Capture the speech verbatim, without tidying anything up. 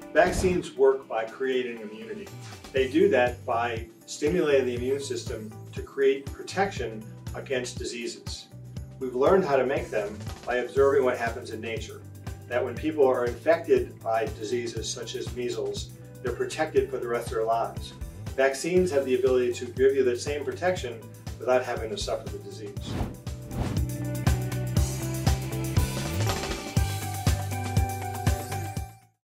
Vaccines work by creating immunity. They do that by stimulating the immune system to create protection against diseases. We've learned how to make them by observing what happens in nature. That when people are infected by diseases such as measles, they're protected for the rest of their lives. Vaccines have the ability to give you the same protection without having to suffer the disease.